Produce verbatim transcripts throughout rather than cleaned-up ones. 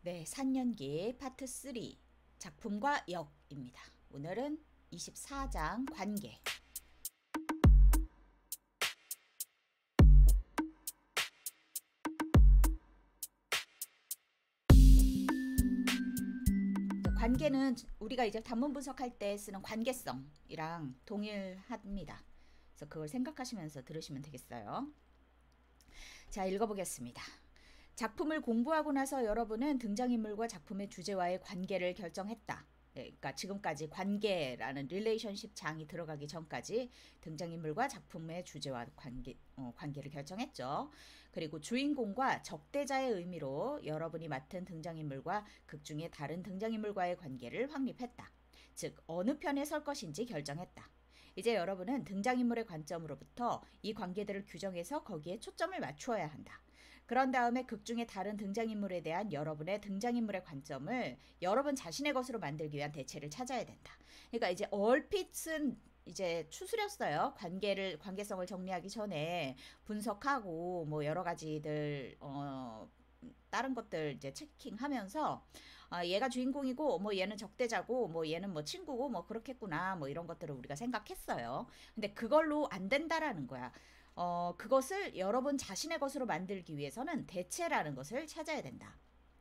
네, 산연기 파트 삼 작품과 역입니다. 오늘은 이십사 장 관계. 관계는 우리가 이제 단문 분석할 때 쓰는 관계성이랑 동일합니다. 그래서 그걸 생각하시면서 들으시면 되겠어요. 자, 읽어보겠습니다. 작품을 공부하고 나서 여러분은 등장인물과 작품의 주제와의 관계를 결정했다. 그러니까 지금까지 관계라는 릴레이션십 장이 들어가기 전까지 등장인물과 작품의 주제와 관계, 어, 관계를 결정했죠. 그리고 주인공과 적대자의 의미로 여러분이 맡은 등장인물과 극 중의 다른 등장인물과의 관계를 확립했다. 즉 어느 편에 설 것인지 결정했다. 이제 여러분은 등장인물의 관점으로부터 이 관계들을 규정해서 거기에 초점을 맞추어야 한다. 그런 다음에 극 중의 다른 등장인물에 대한 여러분의 등장인물의 관점을 여러분 자신의 것으로 만들기 위한 대체를 찾아야 된다. 그러니까 이제 얼핏은 이제 추스렸어요. 관계를 관계성을 정리하기 전에 분석하고 뭐 여러 가지들 어 다른 것들 이제 체킹하면서 아, 얘가 주인공이고 뭐 얘는 적대자고 뭐 얘는 뭐 친구고 뭐 그렇겠구나 뭐 이런 것들을 우리가 생각했어요. 근데 그걸로 안 된다라는 거야. 어, 그것을 여러분 자신의 것으로 만들기 위해서는 대체라는 것을 찾아야 된다.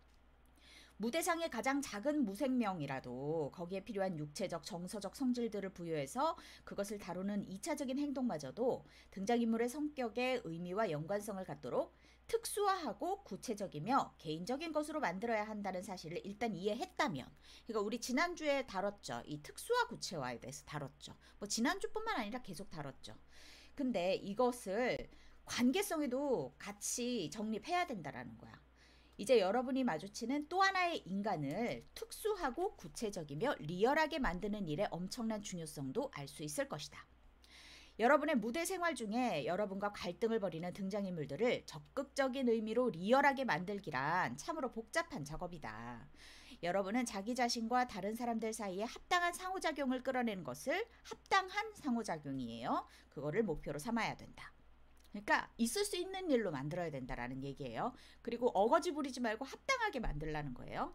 무대상의 가장 작은 무생명이라도 거기에 필요한 육체적, 정서적 성질들을 부여해서 그것을 다루는 이차적인 행동마저도 등장인물의 성격의 의미와 연관성을 갖도록 특수화하고 구체적이며 개인적인 것으로 만들어야 한다는 사실을 일단 이해했다면, 그러니까 우리 지난주에 다뤘죠. 이 특수화 구체화에 대해서 다뤘죠. 뭐 지난주뿐만 아니라 계속 다뤘죠. 근데 이것을 관계성에도 같이 정립해야 된다라는 거야. 이제 여러분이 마주치는 또 하나의 인간을 특수하고 구체적이며 리얼하게 만드는 일의 엄청난 중요성도 알 수 있을 것이다. 여러분의 무대 생활 중에 여러분과 갈등을 벌이는 등장인물들을 적극적인 의미로 리얼하게 만들기란 참으로 복잡한 작업이다. 여러분은 자기 자신과 다른 사람들 사이에 합당한 상호작용을 끌어내는 것을 합당한 상호작용이에요. 그거를 목표로 삼아야 된다. 그러니까 있을 수 있는 일로 만들어야 된다라는 얘기예요. 그리고 어거지 부리지 말고 합당하게 만들라는 거예요.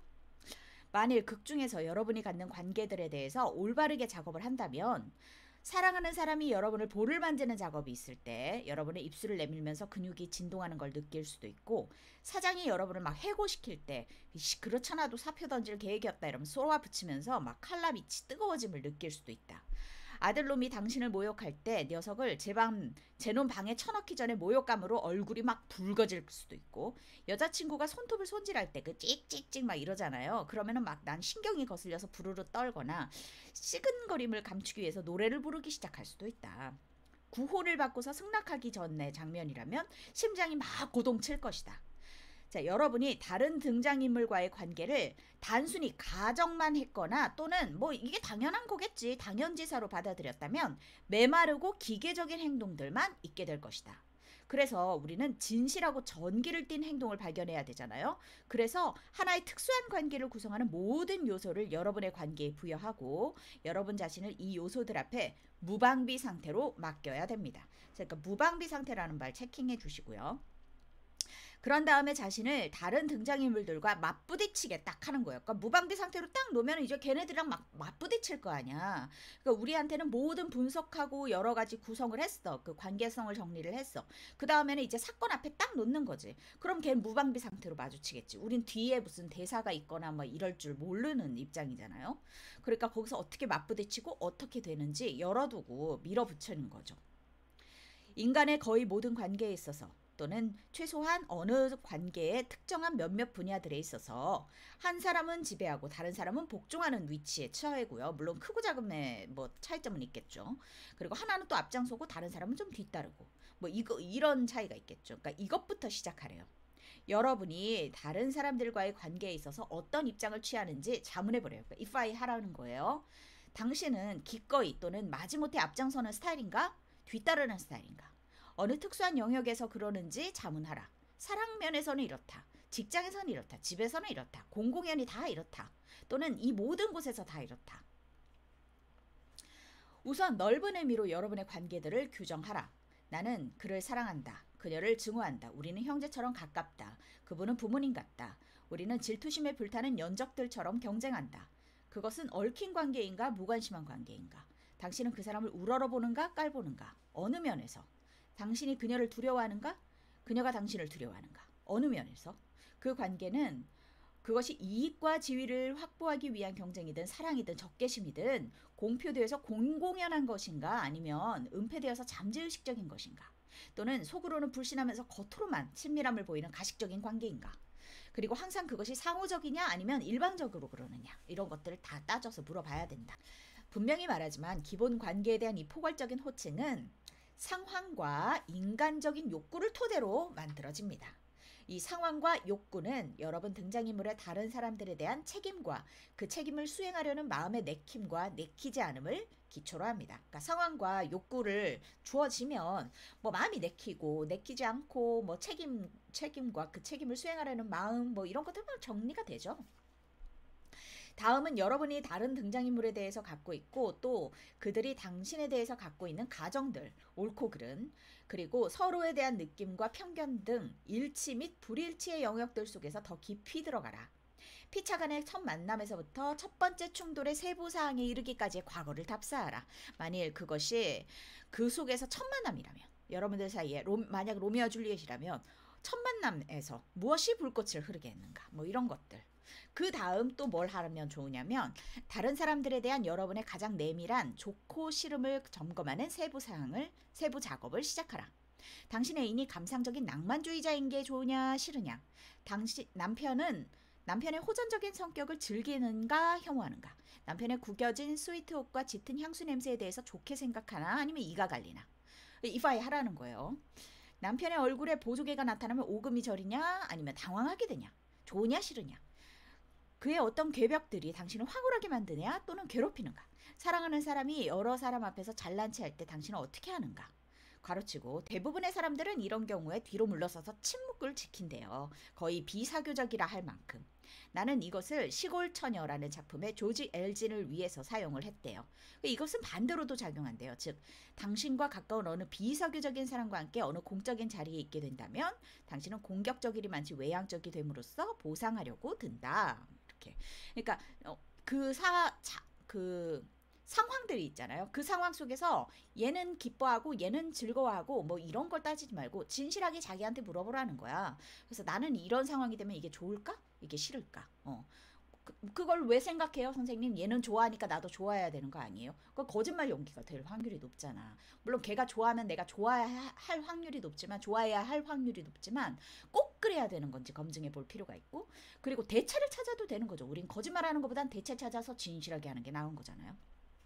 만일 극 중에서 여러분이 갖는 관계들에 대해서 올바르게 작업을 한다면 사랑하는 사람이 여러분을 볼을 만지는 작업이 있을 때 여러분의 입술을 내밀면서 근육이 진동하는 걸 느낄 수도 있고, 사장이 여러분을 막 해고시킬 때 그렇잖아도 사표 던질 계획이었다 이러면 쏘아 붙이면서 막 칼라빛이 뜨거워짐을 느낄 수도 있다. 아들놈이 당신을 모욕할 때 녀석을 제방 제놈 방에 쳐넣기 전에 모욕감으로 얼굴이 막 붉어질 수도 있고, 여자친구가 손톱을 손질할 때 그 찍찍찍 막 이러잖아요. 그러면은 막 난 신경이 거슬려서 부르르 떨거나 시근거림을 감추기 위해서 노래를 부르기 시작할 수도 있다. 구혼을 받고서 승낙하기 전의 장면이라면 심장이 막 고동칠 것이다. 자, 여러분이 다른 등장인물과의 관계를 단순히 가정만 했거나 또는 뭐 이게 당연한 거겠지, 당연지사로 받아들였다면 메마르고 기계적인 행동들만 있게 될 것이다. 그래서 우리는 진실하고 전기를 띤 행동을 발견해야 되잖아요. 그래서 하나의 특수한 관계를 구성하는 모든 요소를 여러분의 관계에 부여하고 여러분 자신을 이 요소들 앞에 무방비 상태로 맡겨야 됩니다. 그러니까 무방비 상태라는 말 체킹해 주시고요. 그런 다음에 자신을 다른 등장인물들과 맞부딪히게 딱 하는 거예요. 그러니까 무방비 상태로 딱 놓으면 이제 걔네들이랑 막 맞부딪힐 거 아니야. 그러니까 우리한테는 모든 분석하고 여러 가지 구성을 했어. 그 관계성을 정리를 했어. 그 다음에는 이제 사건 앞에 딱 놓는 거지. 그럼 걔는 무방비 상태로 마주치겠지. 우린 뒤에 무슨 대사가 있거나 뭐 이럴 줄 모르는 입장이잖아요. 그러니까 거기서 어떻게 맞부딪히고 어떻게 되는지 열어두고 밀어붙이는 거죠. 인간의 거의 모든 관계에 있어서 또는 최소한 어느 관계의 특정한 몇몇 분야들에 있어서 한 사람은 지배하고 다른 사람은 복종하는 위치에 처해고요. 물론 크고 작음의 뭐 차이점은 있겠죠. 그리고 하나는 또 앞장서고 다른 사람은 좀 뒤따르고 뭐 이거 이런 차이가 있겠죠. 그러니까 이것부터 시작하래요. 여러분이 다른 사람들과의 관계에 있어서 어떤 입장을 취하는지 자문해보래요. 그러니까 if I 하라는 거예요. 당신은 기꺼이 또는 마지못해 앞장서는 스타일인가? 뒤따르는 스타일인가? 어느 특수한 영역에서 그러는지 자문하라. 사랑 면에서는 이렇다. 직장에서는 이렇다. 집에서는 이렇다. 공공연히 다 이렇다. 또는 이 모든 곳에서 다 이렇다. 우선 넓은 의미로 여러분의 관계들을 규정하라. 나는 그를 사랑한다. 그녀를 증오한다. 우리는 형제처럼 가깝다. 그분은 부모님 같다. 우리는 질투심에 불타는 연적들처럼 경쟁한다. 그것은 얽힌 관계인가 무관심한 관계인가? 당신은 그 사람을 우러러보는가 깔보는가? 어느 면에서? 당신이 그녀를 두려워하는가? 그녀가 당신을 두려워하는가? 어느 면에서? 그 관계는 그것이 이익과 지위를 확보하기 위한 경쟁이든 사랑이든 적개심이든 공표되어서 공공연한 것인가 아니면 은폐되어서 잠재의식적인 것인가? 또는 속으로는 불신하면서 겉으로만 친밀함을 보이는 가식적인 관계인가? 그리고 항상 그것이 상호적이냐 아니면 일방적으로 그러느냐 이런 것들을 다 따져서 물어봐야 된다. 분명히 말하지만 기본 관계에 대한 이 포괄적인 호칭은 상황과 인간적인 욕구를 토대로 만들어집니다. 이 상황과 욕구는 여러분 등장인물의 다른 사람들에 대한 책임과 그 책임을 수행하려는 마음의 내킴과 내키지 않음을 기초로 합니다. 그러니까 상황과 욕구를 주어지면 뭐 마음이 내키고 내키지 않고 뭐 책임, 책임과 그 책임을 수행하려는 마음 뭐 이런 것들만 정리가 되죠. 다음은 여러분이 다른 등장인물에 대해서 갖고 있고 또 그들이 당신에 대해서 갖고 있는 가정들, 옳고 그른, 그리고 서로에 대한 느낌과 편견 등 일치 및 불일치의 영역들 속에서 더 깊이 들어가라. 피차 간의 첫 만남에서부터 첫 번째 충돌의 세부 사항에 이르기까지의 과거를 답사하라. 만일 그것이 그 속에서 첫 만남이라면, 여러분들 사이에 로, 만약 로미오와 줄리엣이라면 첫 만남에서 무엇이 불꽃을 흐르게 했는가, 뭐 이런 것들. 그 다음 또 뭘 하면 좋으냐면 다른 사람들에 대한 여러분의 가장 내밀한 좋고 싫음을 점검하는 세부 사항을 세부 작업을 시작하라. 당신의 애인이 감상적인 낭만주의자인 게 좋으냐 싫으냐. 당신 남편은 남편의 호전적인 성격을 즐기는가 혐오하는가. 남편의 구겨진 스위트 옷과 짙은 향수 냄새에 대해서 좋게 생각하나 아니면 이가 갈리나. 이파이 하라는 거예요. 남편의 얼굴에 보조개가 나타나면 오금이 저리냐 아니면 당황하게 되냐. 좋으냐 싫으냐. 그의 어떤 궤벽들이 당신을 황홀하게 만드냐 또는 괴롭히는가. 사랑하는 사람이 여러 사람 앞에서 잘난 체 할 때 당신은 어떻게 하는가. 가로치고 대부분의 사람들은 이런 경우에 뒤로 물러서서 침묵을 지킨대요. 거의 비사교적이라 할 만큼. 나는 이것을 시골 처녀라는 작품의 조지 엘진을 위해서 사용을 했대요. 이것은 반대로도 작용한대요. 즉 당신과 가까운 어느 비사교적인 사람과 함께 어느 공적인 자리에 있게 된다면 당신은 공격적이리만치 외향적이 됨으로써 보상하려고 든다. 이렇게. 그러니까 그 사 그 상황들이 있잖아요. 그 상황 속에서 얘는 기뻐하고 얘는 즐거워하고 뭐 이런 걸 따지지 말고 진실하게 자기한테 물어보라는 거야. 그래서 나는 이런 상황이 되면 이게 좋을까? 이게 싫을까? 어. 그, 그걸 왜 생각해요? 선생님 얘는 좋아하니까 나도 좋아해야 되는 거 아니에요? 그 거짓말 연기가 될 확률이 높잖아. 물론 걔가 좋아하면 내가 좋아해야 할 확률이 높지만 좋아해야 할 확률이 높지만 꼭 그래야 되는 건지 검증해 볼 필요가 있고 그리고 대체를 찾아도 되는 거죠. 우린 거짓말하는 것보단 대체 찾아서 진실하게 하는 게 나은 거잖아요.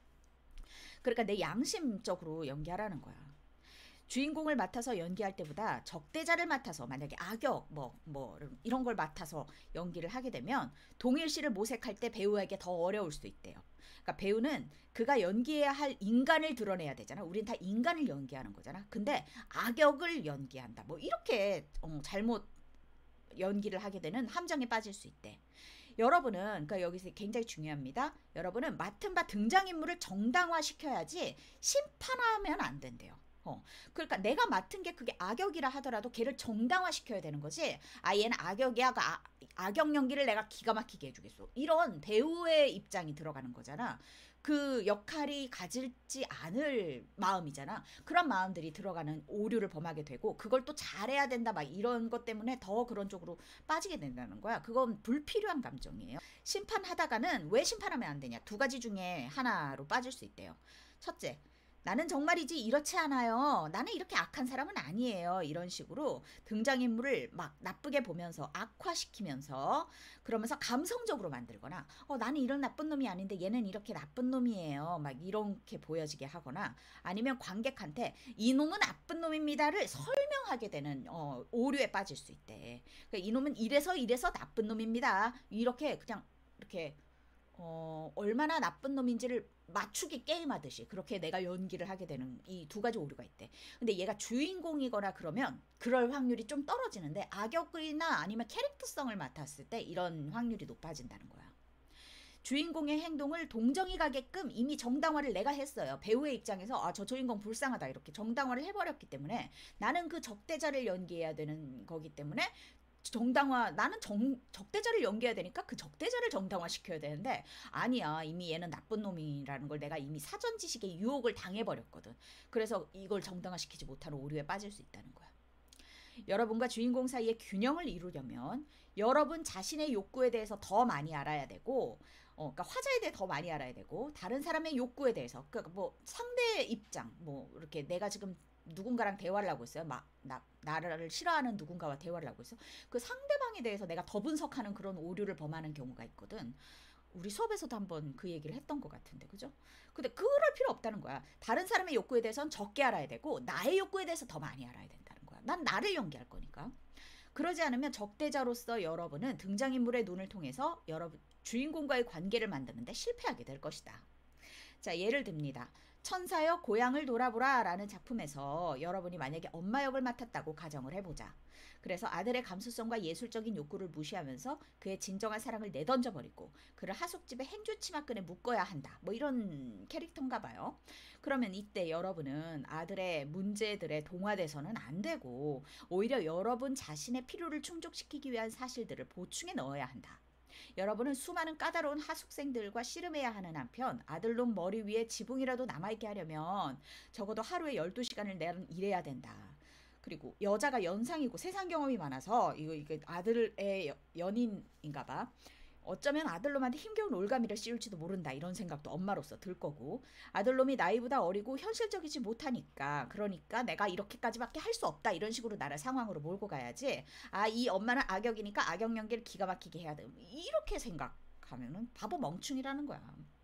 그러니까 내 양심적으로 연기하라는 거야. 주인공을 맡아서 연기할 때보다 적대자를 맡아서 만약에 악역 뭐, 뭐 이런 걸 맡아서 연기를 하게 되면 동일시를 모색할 때 배우에게 더 어려울 수 있대요. 그러니까 배우는 그가 연기해야 할 인간을 드러내야 되잖아. 우린 다 인간을 연기하는 거잖아. 근데 악역을 연기한다. 뭐 이렇게 어, 잘못 연기를 하게 되는 함정에 빠질 수 있대. 여러분은 그러니까 여기서 굉장히 중요합니다. 여러분은 맡은 바 등장인물을 정당화시켜야지 심판하면 안 된대요. 어, 그러니까 내가 맡은 게 그게 악역이라 하더라도 걔를 정당화시켜야 되는 거지. 아 얘는 악역이야. 그 아, 악역 연기를 내가 기가 막히게 해주겠어. 이런 배우의 입장이 들어가는 거잖아. 그 역할이 가질지 않을 마음이잖아. 그런 마음들이 들어가는 오류를 범하게 되고 그걸 또 잘해야 된다 막 이런 것 때문에 더 그런 쪽으로 빠지게 된다는 거야. 그건 불필요한 감정이에요. 심판하다가는 왜 심판하면 안 되냐. 두 가지 중에 하나로 빠질 수 있대요. 첫째, 나는 정말이지 이렇지 않아요. 나는 이렇게 악한 사람은 아니에요. 이런 식으로 등장인물을 막 나쁘게 보면서 악화시키면서 그러면서 감성적으로 만들거나 어 나는 이런 나쁜 놈이 아닌데 얘는 이렇게 나쁜 놈이에요. 막 이렇게 보여지게 하거나 아니면 관객한테 이 놈은 나쁜 놈입니다를 설명하게 되는 어, 오류에 빠질 수 있대. 그러니까 이 놈은 이래서 이래서 나쁜 놈입니다. 이렇게 그냥 이렇게 어, 얼마나 나쁜 놈인지를 맞추기 게임하듯이 그렇게 내가 연기를 하게 되는 이 두 가지 오류가 있대. 근데 얘가 주인공이거나 그러면 그럴 확률이 좀 떨어지는데 악역이나 아니면 캐릭터성을 맡았을 때 이런 확률이 높아진다는 거야. 주인공의 행동을 동정이 가게끔 이미 정당화를 내가 했어요. 배우의 입장에서 아, 저 주인공 불쌍하다 이렇게 정당화를 해버렸기 때문에 나는 그 적대자를 연기해야 되는 거기 때문에 정당화, 나는 정, 적대자를 연기해야 되니까 그 적대자를 정당화시켜야 되는데, 아니야, 이미 얘는 나쁜 놈이라는 걸 내가 이미 사전 지식에 유혹을 당해버렸거든. 그래서 이걸 정당화시키지 못하는 오류에 빠질 수 있다는 거야. 여러분과 주인공 사이의 균형을 이루려면 여러분 자신의 욕구에 대해서 더 많이 알아야 되고, 어, 그러니까 화자에 대해 더 많이 알아야 되고, 다른 사람의 욕구에 대해서, 그러니까 뭐 상대의 입장, 뭐 이렇게 내가 지금 누군가랑 대화를 하고 있어요. 막 나, 나를 싫어하는 누군가와 대화를 하고 있어. 그 상대방에 대해서 내가 더 분석하는 그런 오류를 범하는 경우가 있거든. 우리 수업에서도 한번 그 얘기를 했던 것 같은데, 그죠? 근데 그럴 필요 없다는 거야. 다른 사람의 욕구에 대해서는 적게 알아야 되고, 나의 욕구에 대해서 더 많이 알아야 된다는 거야. 난 나를 연기할 거니까. 그러지 않으면 적대자로서 여러분은 등장인물의 눈을 통해서 여러분 주인공과의 관계를 만드는데 실패하게 될 것이다. 자, 예를 듭니다. 천사여 고향을 돌아보라 라는 작품에서 여러분이 만약에 엄마 역을 맡았다고 가정을 해보자. 그래서 아들의 감수성과 예술적인 욕구를 무시하면서 그의 진정한 사랑을 내던져버리고 그를 하숙집에 행주치마끈에 묶어야 한다. 뭐 이런 캐릭터인가 봐요. 그러면 이때 여러분은 아들의 문제들에 동화돼서는 안 되고 오히려 여러분 자신의 필요를 충족시키기 위한 사실들을 보충해 넣어야 한다. 여러분은 수많은 까다로운 하숙생들과 씨름해야 하는 한편 아들놈 머리 위에 지붕이라도 남아있게 하려면 적어도 하루에 열두 시간을 내는 일해야 된다. 그리고 여자가 연상이고 세상 경험이 많아서 이거 이거 아들의 연인인가 봐. 어쩌면 아들놈한테 힘겨운 올가미를 씌울지도 모른다 이런 생각도 엄마로서 들 거고 아들놈이 나이보다 어리고 현실적이지 못하니까 그러니까 내가 이렇게까지밖에 할 수 없다 이런 식으로 나를 상황으로 몰고 가야지 아 이 엄마는 악역이니까 악역 연기를 기가 막히게 해야 돼 이렇게 생각하면은 바보 멍충이라는 거야.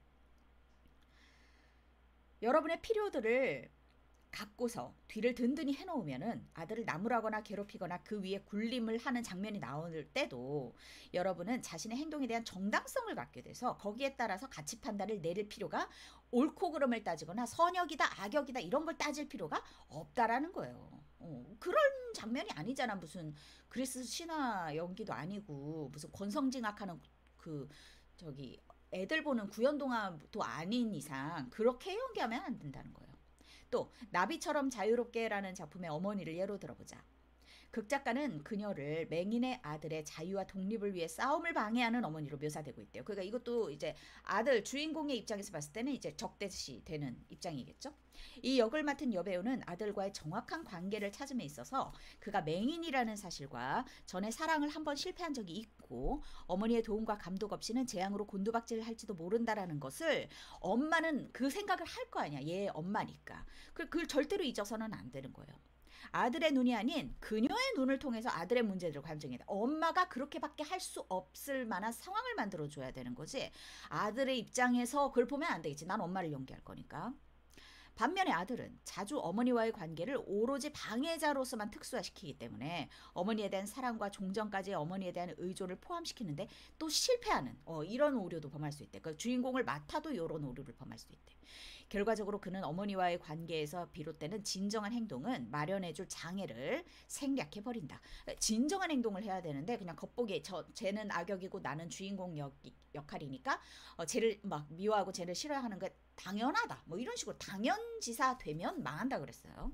여러분의 필요들을 갖고서 뒤를 든든히 해놓으면은 아들을 나무라거나 괴롭히거나 그 위에 굴림을 하는 장면이 나올 때도 여러분은 자신의 행동에 대한 정당성을 갖게 돼서 거기에 따라서 가치 판단을 내릴 필요가 옳고 그름을 따지거나 선역이다 악역이다 이런 걸 따질 필요가 없다라는 거예요. 어, 그런 장면이 아니잖아. 무슨 그리스 신화 연기도 아니고 무슨 권성징악하는 그 저기 애들 보는 구연동화도 아닌 이상 그렇게 연기하면 안 된다는 거예요. 또 나비처럼 자유롭게라는 작품의 어머니를 예로 들어보자. 극작가는 그녀를 맹인의 아들의 자유와 독립을 위해 싸움을 방해하는 어머니로 묘사되고 있대요. 그러니까 이것도 이제 아들 주인공의 입장에서 봤을 때는 이제 적대시 되는 입장이겠죠. 이 역을 맡은 여배우는 아들과의 정확한 관계를 찾음에 있어서 그가 맹인이라는 사실과 전에 사랑을 한번 실패한 적이 있고 어머니의 도움과 감독 없이는 재앙으로 곤두박질을 할지도 모른다라는 것을 엄마는 그 생각을 할 거 아니야. 얘 엄마니까. 그걸 절대로 잊어서는 안 되는 거예요. 아들의 눈이 아닌 그녀의 눈을 통해서 아들의 문제들을 관증해야 돼. 엄마가 그렇게밖에 할 수 없을 만한 상황을 만들어줘야 되는 거지. 아들의 입장에서 그걸 보면 안 되겠지. 난 엄마를 연기할 거니까. 반면에 아들은 자주 어머니와의 관계를 오로지 방해자로서만 특수화시키기 때문에 어머니에 대한 사랑과 종전까지 어머니에 대한 의존을 포함시키는데 또 실패하는 어, 이런 오류도 범할 수 있대. 그 주인공을 맡아도 이런 오류를 범할 수 있대. 결과적으로 그는 어머니와의 관계에서 비롯되는 진정한 행동은 마련해줄 장애를 생략해버린다. 진정한 행동을 해야 되는데 그냥 겉보기에 저, 쟤는 악역이고 나는 주인공 역, 역할이니까 어, 쟤를 막 미워하고 쟤를 싫어하는 게 당연하다. 뭐 이런 식으로 당연지사 되면 망한다 그랬어요.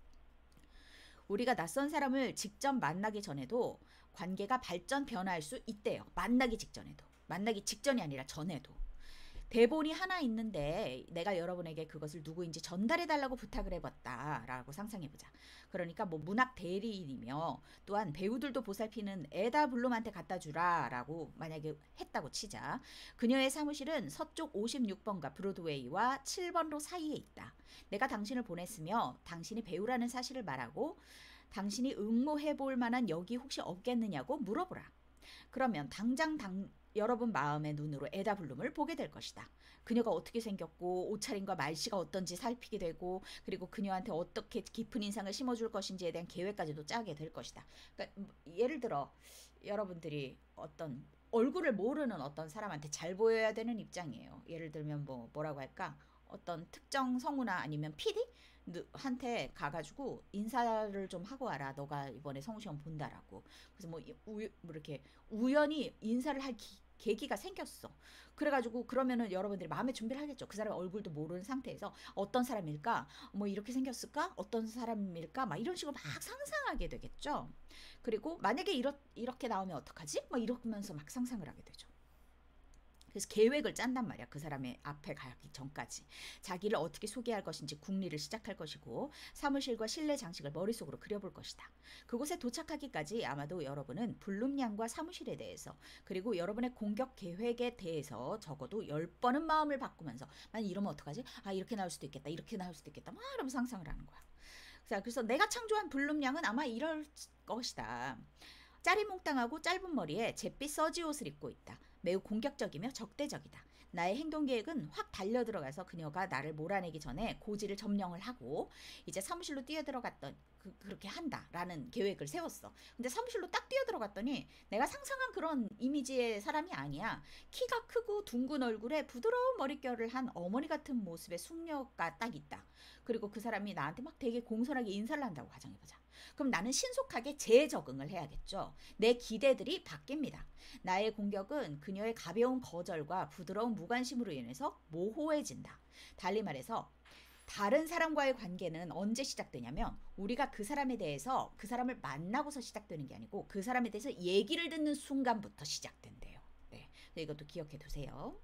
우리가 낯선 사람을 직접 만나기 전에도 관계가 발전 변화할 수 있대요. 만나기 직전에도. 만나기 직전이 아니라 전에도. 대본이 하나 있는데 내가 여러분에게 그것을 누구인지 전달해달라고 부탁을 해봤다라고 상상해보자. 그러니까 뭐 문학 대리인이며 또한 배우들도 보살피는 에다 블룸한테 갖다주라 라고 만약에 했다고 치자. 그녀의 사무실은 서쪽 오십육 번가 브로드웨이와 칠 번로 사이에 있다. 내가 당신을 보냈으며 당신이 배우라는 사실을 말하고 당신이 응모해볼 만한 역이 혹시 없겠느냐고 물어보라. 그러면 당장 당 여러분 마음의 눈으로 에다 블룸을 보게 될 것이다. 그녀가 어떻게 생겼고 옷차림과 말씨가 어떤지 살피게 되고 그리고 그녀한테 어떻게 깊은 인상을 심어줄 것인지에 대한 계획까지도 짜게 될 것이다. 그러니까 예를 들어 여러분들이 어떤 얼굴을 모르는 어떤 사람한테 잘 보여야 되는 입장이에요. 예를 들면 뭐 뭐라고 할까? 어떤 특정 성우나 아니면 피디? 한테 가가지고 인사를 좀 하고 와라. 너가 이번에 성우시험 본다라고. 그래서 뭐, 우, 뭐 이렇게 우연히 인사를 할 기, 계기가 생겼어. 그래가지고 그러면은 여러분들이 마음의 준비를 하겠죠. 그 사람 얼굴도 모르는 상태에서 어떤 사람일까? 뭐 이렇게 생겼을까? 어떤 사람일까? 막 이런 식으로 막 상상하게 되겠죠. 그리고 만약에 이렇, 이렇게 나오면 어떡하지? 막 이러면서 막 상상을 하게 되죠. 그래서 계획을 짠단 말이야. 그 사람의 앞에 가기 전까지. 자기를 어떻게 소개할 것인지 궁리를 시작할 것이고 사무실과 실내 장식을 머릿속으로 그려볼 것이다. 그곳에 도착하기까지 아마도 여러분은 블룸양과 사무실에 대해서 그리고 여러분의 공격 계획에 대해서 적어도 열 번은 마음을 바꾸면서 만약 이러면 어떡하지? 아 이렇게 나올 수도 있겠다. 이렇게 나올 수도 있겠다. 막 이러면서 상상을 하는 거야. 자, 그래서 내가 창조한 블룸양은 아마 이럴 것이다. 짜리몽땅하고 짧은 머리에 잿빛 서지 옷을 입고 있다. 매우 공격적이며 적대적이다. 나의 행동 계획은 확 달려들어가서 그녀가 나를 몰아내기 전에 고지를 점령을 하고 이제 사무실로 뛰어들어갔던 그, 그렇게 한다라는 계획을 세웠어. 근데 사무실로 딱 뛰어들어갔더니 내가 상상한 그런 이미지의 사람이 아니야. 키가 크고 둥근 얼굴에 부드러운 머릿결을 한 어머니 같은 모습의 숙녀가 딱 있다. 그리고 그 사람이 나한테 막 되게 공손하게 인사를 한다고 가정해보자. 그럼 나는 신속하게 재적응을 해야겠죠. 내 기대들이 바뀝니다. 나의 공격은 그녀의 가벼운 거절과 부드러운 무관심으로 인해서 모호해진다. 달리 말해서 다른 사람과의 관계는 언제 시작되냐면 우리가 그 사람에 대해서 그 사람을 만나고서 시작되는 게 아니고 그 사람에 대해서 얘기를 듣는 순간부터 시작된대요. 네, 이것도 기억해 두세요.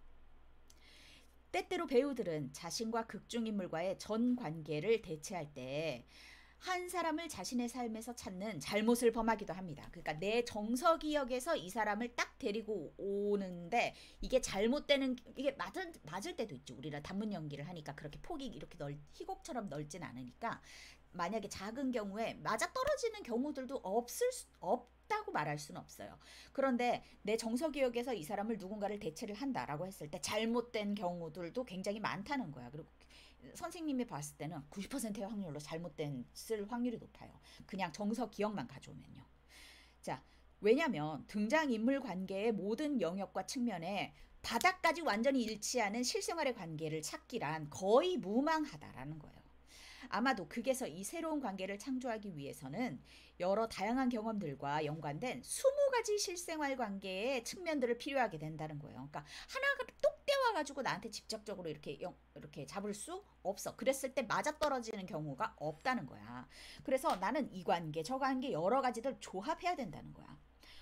때때로 배우들은 자신과 극중인물과의 전 관계를 대체할 때 한 사람을 자신의 삶에서 찾는 잘못을 범하기도 합니다. 그러니까 내 정서기억에서 이 사람을 딱 데리고 오는데 이게 잘못되는 이게 맞을, 맞을 때도 있죠. 우리가 단문 연기를 하니까 그렇게 폭이 이렇게 넓 희곡처럼 넓진 않으니까 만약에 작은 경우에 맞아떨어지는 경우들도 없을 수, 없다고 말할 수는 없어요. 그런데 내 정서기억에서 이 사람을 누군가를 대체를 한다라고 했을 때 잘못된 경우들도 굉장히 많다는 거야. 그리고 선생님이 봤을 때는 구십 퍼센트의 확률로 잘못된 쓸 확률이 높아요. 그냥 정서 기억만 가져오면요. 자, 왜냐면 등장인물 관계의 모든 영역과 측면에 바닥까지 완전히 일치하는 실생활의 관계를 찾기란 거의 무망하다라는 거예요. 아마도 극에서 이 새로운 관계를 창조하기 위해서는 여러 다양한 경험들과 연관된 스무 가지 실생활 관계의 측면들을 필요하게 된다는 거예요. 그러니까 하나가 똑 떼와가지고 나한테 직접적으로 이렇게 이렇게 잡을 수 없어. 그랬을 때 맞아떨어지는 경우가 없다는 거야. 그래서 나는 이 관계, 저 관계 여러 가지들 조합해야 된다는 거야.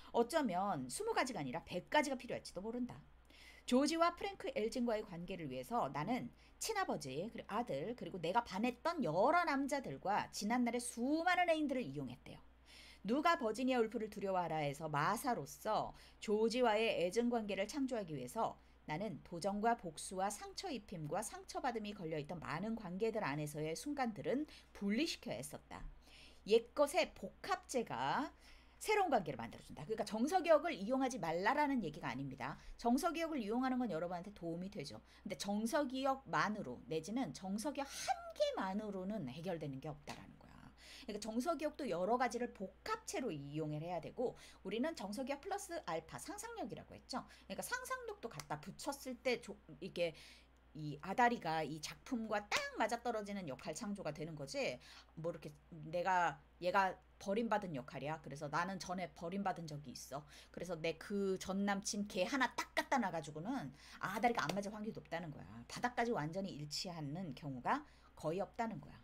어쩌면 스무 가지가 아니라 백 가지가 필요할지도 모른다. 조지와 프랭크 엘진과의 관계를 위해서 나는 친아버지, 그리고 아들, 그리고 내가 반했던 여러 남자들과 지난날의 수많은 애인들을 이용했대요. 누가 버지니아 울프를 두려워하라 해서 마사로서 조지와의 애증관계를 창조하기 위해서 나는 도전과 복수와 상처 입힘과 상처받음이 걸려있던 많은 관계들 안에서의 순간들은 분리시켜야 했었다. 옛것의 복합제가 새로운 관계를 만들어준다. 그러니까 정서기억을 이용하지 말라라는 얘기가 아닙니다. 정서기억을 이용하는 건 여러분한테 도움이 되죠. 근데 정서기억만으로 내지는 정서기억 한 개만으로는 해결되는 게 없다라는 거야. 그러니까 정서기억도 여러 가지를 복합체로 이용을 해야 되고 우리는 정서기억 플러스 알파 상상력이라고 했죠. 그러니까 상상력도 갖다 붙였을 때 조, 이게 이 아다리가 이 작품과 딱 맞아떨어지는 역할 창조가 되는 거지. 뭐 이렇게 내가 얘가 버림받은 역할이야. 그래서 나는 전에 버림받은 적이 있어. 그래서 내 그 전 남친 걔 하나 딱 갖다 놔가지고는 아다리가 안 맞을 확률이 높다는 거야. 바닥까지 완전히 일치하는 경우가 거의 없다는 거야.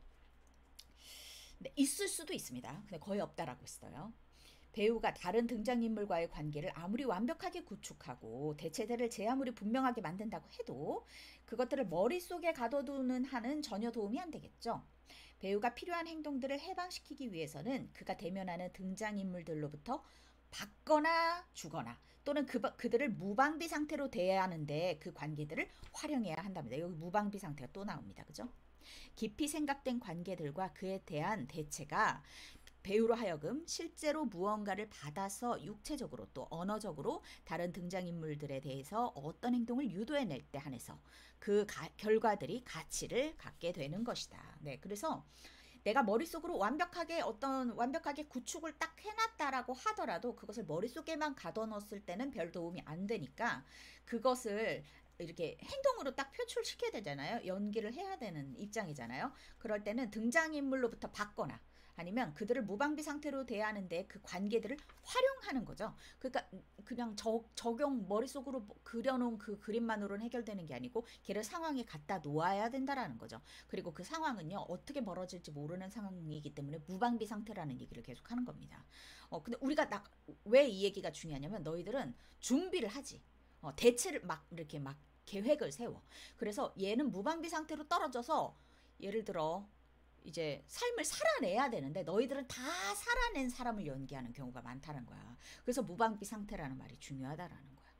근데 있을 수도 있습니다. 근데 거의 없다라고 했어요. 배우가 다른 등장인물과의 관계를 아무리 완벽하게 구축하고 대체들을 제 아무리 분명하게 만든다고 해도 그것들을 머릿속에 가둬두는 한은 전혀 도움이 안 되겠죠. 배우가 필요한 행동들을 해방시키기 위해서는 그가 대면하는 등장인물들로부터 받거나 주거나 또는 그, 그들을 무방비 상태로 대하는데 그 관계들을 활용해야 한답니다. 여기 무방비 상태가 또 나옵니다. 그죠? 깊이 생각된 관계들과 그에 대한 대체가 배우로 하여금 실제로 무언가를 받아서 육체적으로 또 언어적으로 다른 등장인물들에 대해서 어떤 행동을 유도해낼 때 한해서 그 가, 결과들이 가치를 갖게 되는 것이다. 네, 그래서 내가 머릿속으로 완벽하게 어떤 완벽하게 구축을 딱 해놨다라고 하더라도 그것을 머릿속에만 가둬놓았을 때는 별 도움이 안 되니까 그것을 이렇게 행동으로 딱 표출시켜야 되잖아요. 연기를 해야 되는 입장이잖아요. 그럴 때는 등장인물로부터 받거나 아니면 그들을 무방비 상태로 대하는데 그 관계들을 활용하는 거죠. 그러니까 그냥 적, 적용 머릿속으로 그려놓은 그 그림만으로는 해결되는 게 아니고 걔를 상황에 갖다 놓아야 된다라는 거죠. 그리고 그 상황은요 어떻게 벌어질지 모르는 상황이기 때문에 무방비 상태라는 얘기를 계속 하는 겁니다. 어 근데 우리가 왜 이 얘기가 중요하냐면 너희들은 준비를 하지. 어, 대체를 막 이렇게 막 계획을 세워. 그래서 얘는 무방비 상태로 떨어져서 예를 들어 이제 삶을 살아내야 되는데 너희들은 다 살아낸 사람을 연기하는 경우가 많다는 거야. 그래서 무방비 상태라는 말이 중요하다라는 거야.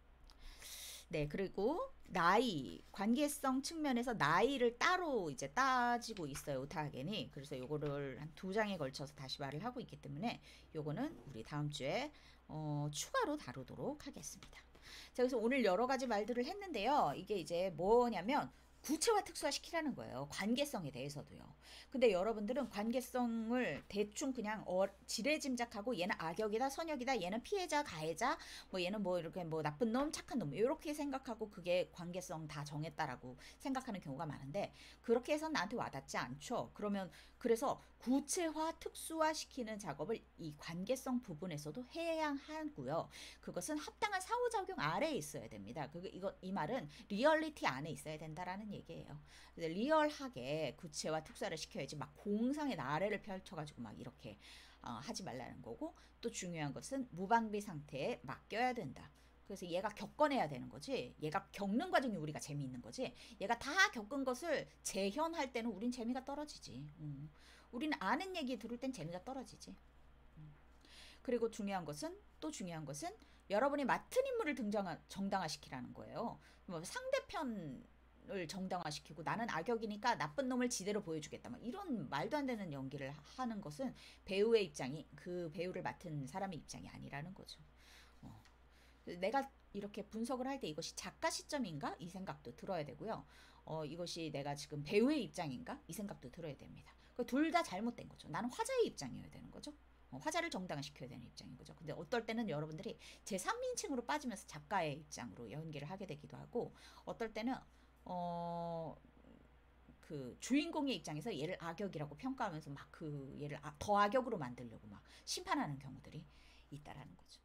네, 그리고 나이, 관계성 측면에서 나이를 따로 이제 따지고 있어요, 오타하겐이. 그래서 요거를 한 두 장에 걸쳐서 다시 말을 하고 있기 때문에 요거는 우리 다음 주에 어, 추가로 다루도록 하겠습니다. 자, 그래서 오늘 여러 가지 말들을 했는데요. 이게 이제 뭐냐면 구체화 특수화 시키라는 거예요. 관계성에 대해서도요. 근데 여러분들은 관계성을 대충 그냥 어, 지레짐작하고 얘는 악역이다, 선역이다, 얘는 피해자, 가해자, 뭐 얘는 뭐 이렇게 뭐 나쁜 놈, 착한 놈 이렇게 생각하고 그게 관계성 다 정했다라고 생각하는 경우가 많은데 그렇게 해서 나한테 와닿지 않죠. 그러면 그래서 구체화 특수화 시키는 작업을 이 관계성 부분에서도 해야 하고요. 그것은 합당한 상호작용 아래에 있어야 됩니다. 그 이거 이 말은 리얼리티 안에 있어야 된다라는 얘기예요. 리얼하게 구체화 특수화를 시켜야지 막 공상의 나래를 펼쳐가지고 막 이렇게 어, 하지 말라는 거고 또 중요한 것은 무방비 상태에 맡겨야 된다. 그래서 얘가 겪어내야 되는 거지. 얘가 겪는 과정이 우리가 재미있는 거지. 얘가 다 겪은 것을 재현할 때는 우린 재미가 떨어지지. 음. 우리는 아는 얘기 들을 땐 재미가 떨어지지. 음. 그리고 중요한 것은 또 중요한 것은 여러분이 맡은 인물을 등장 정당화시키라는 거예요. 뭐 상대편을 정당화시키고 나는 악역이니까 나쁜 놈을 지대로 보여주겠다. 막 이런 말도 안 되는 연기를 하는 것은 배우의 입장이 그 배우를 맡은 사람의 입장이 아니라는 거죠. 어. 내가 이렇게 분석을 할 때 이것이 작가 시점인가? 이 생각도 들어야 되고요. 어, 이것이 내가 지금 배우의 입장인가? 이 생각도 들어야 됩니다. 둘 다 잘못된 거죠. 나는 화자의 입장이어야 되는 거죠. 어, 화자를 정당화시켜야 되는 입장인 거죠. 근데 어떨 때는 여러분들이 제삼인칭으로 빠지면서 작가의 입장으로 연기를 하게 되기도 하고 어떨 때는 어... 그 주인공의 입장에서 얘를 악역이라고 평가하면서 막 그 얘를 더 악역으로 만들려고 막 심판하는 경우들이 있다라는 거죠.